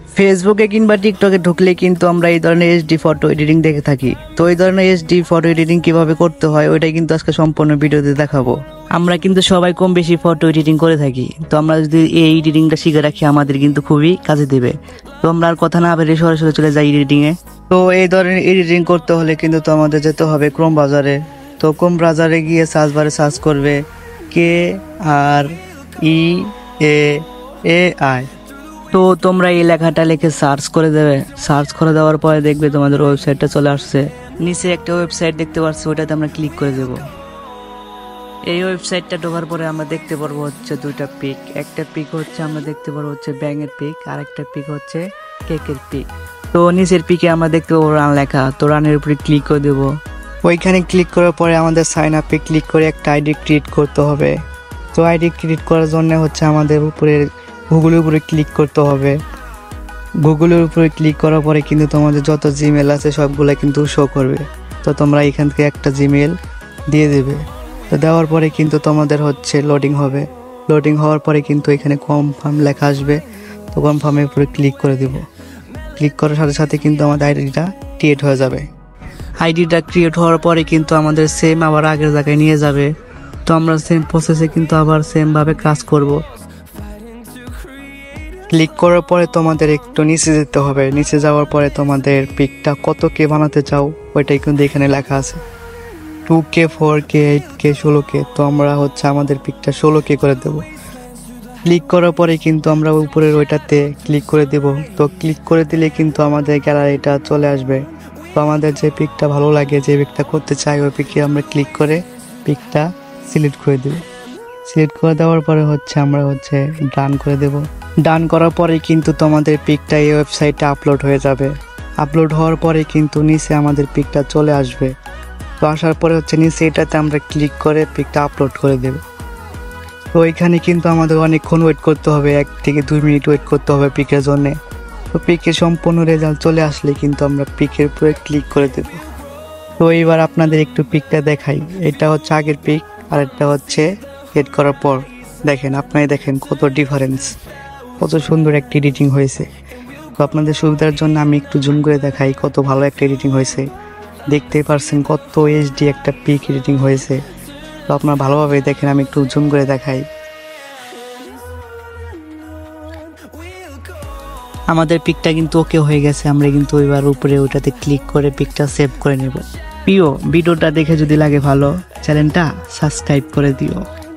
ফেসবুকে কিংবা টিকটকে ঢুকলে কিন্তু আমরা এই ধরনের এইচডি ফটো এডিটিং দেখে থাকি। তো এই ধরনের এইচডি ফটো এডিটিং কিভাবে করতে হয় ওইটাই কিন্তু আজকে সম্পূর্ণ ভিডিওতে দেখাবো। আমরা কিন্তু সবাই কম বেশি ফটো এডিটিং করে থাকি। তো আমরা যদি এই এডিটিংটা শিখে রাখি আমাদের কিন্তু খুবই কাজে দেবে। তো আমরা আর কথা না বেরিয়ে সরাসরি চলে যাই এডিটিংয়ে। তো এই ধরনের এডিটিং করতে হলে কিন্তু তো আমাদের যেতে হবে ক্রোম ব্রাউজারে। তো ক্রোম ব্রাউজারে গিয়ে সার্চ বারে সার্চ করবে KREAAI। তো তোমরা এই লেখাটা লিখে সার্চ করে দেবে। সার্চ করে দেওয়ার পরে দেখবে তোমাদের ওয়েবসাইটটা চলে আসছে। নিচে একটা ওয়েবসাইট দেখতে পাচ্ছি, ওটাতে আমরা ক্লিক করে দেব। এই ওয়েবসাইটটা ঢোকার পরে আমরা দেখতে পারবো হচ্ছে দুইটা পিক। একটা পিক হচ্ছে আমরা দেখতে পারবো হচ্ছে ব্যাঙের পিক, আর একটা পিক হচ্ছে কেকের পিক। তো নিচের পিকে আমরা দেখতে পাবো রান লেখা। তো রানের উপরে ক্লিক করে দেবো। ওইখানে ক্লিক করার পরে আমাদের সাইন আপে ক্লিক করে একটা আইডি ক্রিয়েট করতে হবে। তো আইডি ক্রিয়েট করার জন্য হচ্ছে আমাদের উপরে গুগলের উপরে ক্লিক করতে হবে। গুগলের উপরে ক্লিক করার পরে কিন্তু তোমাদের যত জিমেল আছে সবগুলো কিন্তু শো করবে। তো তোমরা এখান থেকে একটা জিমেল দিয়ে দেবে। তো দেওয়ার পরে কিন্তু তোমাদের হচ্ছে লোডিং হবে। লোডিং হওয়ার পরে কিন্তু এখানে কনফার্ম লেখা আসবে। তো কনফার্মের উপরে ক্লিক করে দেব। ক্লিক করার সাথে সাথে কিন্তু আমাদের আইডিটা ক্রিয়েট হয়ে যাবে। আইডিটা ক্রিয়েট হওয়ার পরে কিন্তু আমাদের সেম আবার আগের জায়গায় নিয়ে যাবে। তো আমরা সেম প্রসেসে কিন্তু আবার সেমভাবে কাজ করব। ক্লিক করার পরে তোমাদের একটু নিচে যেতে হবে। নিচে যাওয়ার পরে তোমাদের পিকটা কত কে বানাতে চাও ওইটাই কিন্তু এখানে লেখা আছে। 2K 4K 8K 16K। তো আমরা হচ্ছে আমাদের পিকটা 16K করে দেব। ক্লিক করার পরে কিন্তু আমরা উপরের ওইটাতে ক্লিক করে দেব। তো ক্লিক করে দিলে কিন্তু আমাদের গ্যালারিটা চলে আসবে। তো আমাদের যে পিকটা ভালো লাগে, যে পিকটা করতে চাই, ওই পিকে আমরা ক্লিক করে পিকটা সিলেক্ট করে দেব। সিলেক্ট করে দেওয়ার পরে হচ্ছে আমরা হচ্ছে ডান করে দেব। ডান করার পরে কিন্তু তোমাদের পিকটা এই ওয়েবসাইটে আপলোড হয়ে যাবে। আপলোড হওয়ার পরে কিন্তু নিচে আমাদের পিকটা চলে আসবে। তো আসার পরে হচ্ছে নিচে এটাতে আমরা ক্লিক করে পিকটা আপলোড করে দেব। তো এখানে কিন্তু আমাদের অনেকক্ষণ ওয়েট করতে হবে, 1 থেকে 2 মিনিট ওয়েট করতে হবে পিকের জন্যে। তো পিকের সম্পূর্ণ রেজাল্ট চলে আসলে কিন্তু আমরা পিকের উপরে ক্লিক করে দেব। তো এইবার আপনাদের একটু পিকটা দেখাই। এটা হচ্ছে আগের পিক আর এটা হচ্ছে এড করার পর। দেখেন, আপনারা দেখেন কত ডিফারেন্স, কত সুন্দর একটা এডিটিং হয়েছে। তো আপনাদের সুবিধার জন্য আমি একটু জুম করে দেখাই কত ভালো একটা এডিটিং হয়েছে। দেখতেই পারছেন কত এইচডি একটা পিক এডিটিং হয়েছে। তো আপনারা ভালোভাবে দেখেন, আমি একটু জুম করে দেখাই। আমাদের পিকটা কিন্তু ওকে হয়ে গেছে। আমরা কিন্তু এবার উপরে ওটাতে ক্লিক করে পিকটা সেভ করে নেব। প্রিয় ভিডিওটা দেখে যদি লাগে ভালো, চ্যানেলটা সাবস্ক্রাইব করে দিও।